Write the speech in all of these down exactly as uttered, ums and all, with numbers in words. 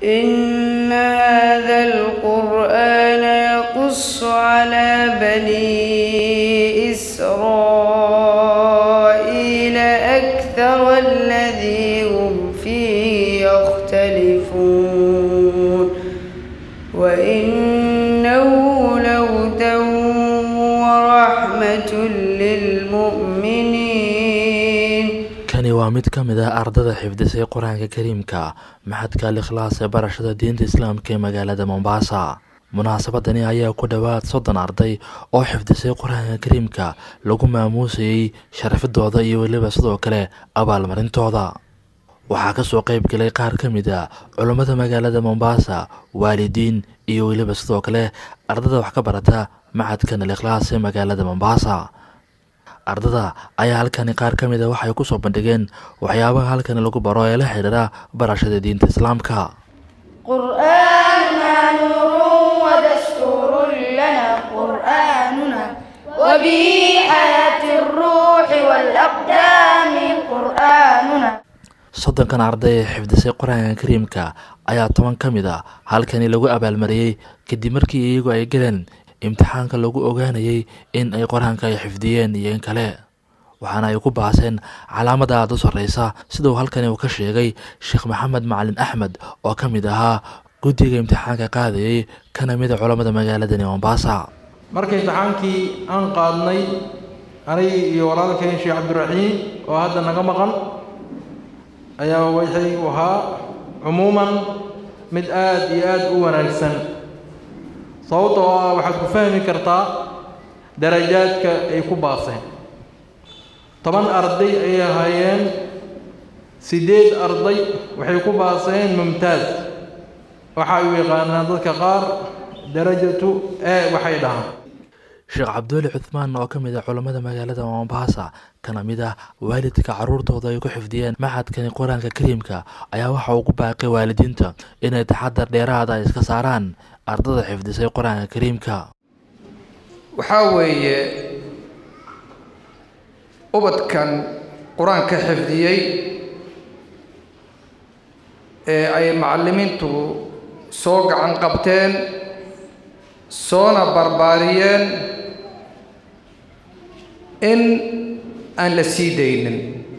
إن هذا القرآن يقص على بني إسرائيل أكثر الذي هم فيه يختلفون وإنه لهدى ورحمة للمؤمنين. كان وامد كمدا أردد حفظي قرآن الكريم كا محد الإخلاص برشة دين الإسلام كمجال مومباسا. munaasabadani ayaa ku dhawaad soddon arday oo xifdisay quraanka kariimka lagu maamuusay sharafadooda iyo waliba sidoo kale abaalmarintooda. waxaa ka soo qayb galay qaar ka mid ah culimada magaalada Mombasa, waalidiin iyo waliba sidoo kale ardada wax ka barata macadkan al-Ikhlaas ee magaalada Mombasa. ardada ayaa halkan qaar ka mid ah waxay ku soo bandhigeen waxyaabaha halkan lagu baro ee la xiriira barashada diinta Islaamka. qur'aanuna nuurun wa dasturun lana qur'aanuna wa bihi hayatir ruuhi wal aqdami qur'aanuna. soddonkan arday ee xifdisay quraanka kariimka ayaa toban ka mid ah halkan lagu abaalmariyay kadib markii iyagu ay galeen imtixaanka lagu ogaanayay in ay quraanka ay xifdiyeen iyo in kale. waxaana ay ku baaseen calaamada aad u sareysa sidoo halkan uu ka sheegay Sheekh Maxamed Macalin Axmed oo ka mid ahaa guddiga imtixaanka qaadayay kana mid ah culimada magaalada Mombasa. markii imtixaankii aan qaadnay aniga iyo walaalkeen Sheekh Cabdiraxiim oo hadda naga maqan ayaa waxay u ahaa umuuman mid aad iyo aad u wanaagsan sababtoo ah waxaad ku fahmi kartaa darajaadka ay ku baaseen. toban arday ay ahaayeen sideed arday waxay ku baaseen mumtaaz waxa ay yaqaanaan dadka qaar darajatu ee waxay dhahaan. Sheekh Cabdulle Cuthmaan oo ka mid ah culimada magaalada Mombasa kana mid ah waalidka caruurtooda ay ku xifdiyeen macadkan quraanka kariimka ayaa waxa uu ku baaqay waalidiinta inay taxadar dheeraad ah iska saaraan ardada xifdisay quraanka kariimka. waxa weeye ubadkan quraanka xifdiyay ee ay macallimiintu soo gacan qabteen soona barbaariyeen in aan la sii daynin.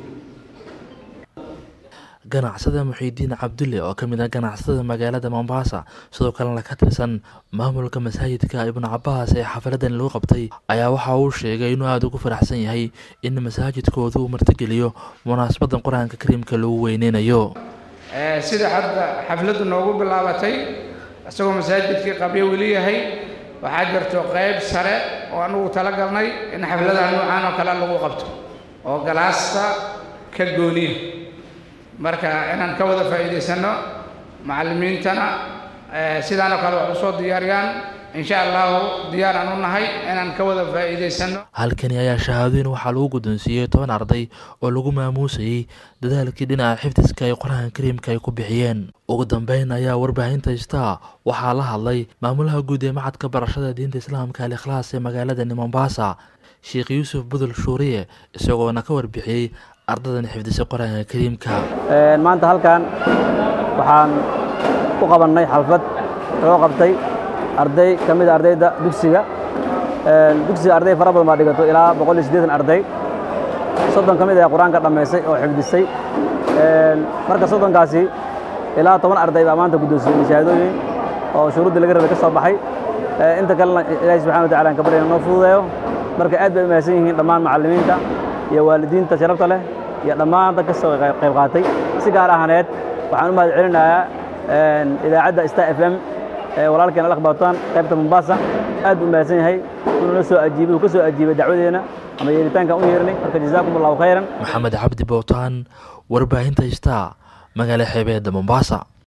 ganacsada Muxiidiin Cabdulle oo ka mid ah ganacsatada magaalada Mombasa sidoo kalena ka tirsan maamulka masaajidka Ibn Abbas ee xafladan lagu qabtay ayaa waxa uu sheegay inuu aad ugu faraxsan yahay in masaajidkoodu uu martigeliyo munaasabadan quraanka kariimka lagu weyneynayo. ee sida hadda xafladu noogu bilaabatay asagoo masaajidkii qabyo weli yahay waxaa jirto qayb sare oo aanu tala galnay in xafladaha noocan oo kale lagu qabto oo galaasta ka gooniyo marka inaan ka wada faa'iideysano macallimiintana sidaan oo kale wax u soo diyaariyaan insha Allah diyaar aan u nahay inaan ka wada faa'iideysano. halkani ayaa shahaadooyin waxaa lagu guddoonsiiyay toban arday oo lagu maamuusay dadaalkii dhinaca xifdiska ee quraanka kariimka ay ku bixiyeen. ugu dambeyn ayaa warbaahinta Star waxaa la hadlay maamulaha guud ee macadka barashada diinta Islaamka al-Ikhlaas ee magaalada Mombasa Sheekh Yuusuf Budul Shuuriye isagoona ka warbixiyay ardadan xifdisay quraanka kariimka. ee maanta halkan waxaan ku qabanay xalfad loo qabtay arday kamid ah ardayda dugsiga ee dugsiga arday fara badan ma dhigato ilaa boqol iyo siddeetan arday soddon kamid ah quraanka dhameysay oo xifdisay ee marka soddonkaasi ilaa toban arday baa maanta guddoonsiiyay shahaadooyin oo shuruudda laga rabay ka soo baxay ee inta kale Ilaahay subhanahu wa ta'ala ka baryo noo fududeeyo marka aad bay mahadsan yihiin dhammaan macallimiinta iyo waalidiinta sharafta leh iyo dhammaan dadka soo qayb qaatay si gaar ahaaneed waxaan u mahad celinayaa ee idaacadda Star F M ee walaalkeen la qabtaan qaybta Mombasa aad u mahadsan yahay inuu soo ajiibay ka soo ajiibay dacwadeena ama yeelitaanka u yeernay marka jazaakumullahu khayran. Maxamed Cabdi Bootaan warbaahinta Star magaalada xeebeeda Mombasa.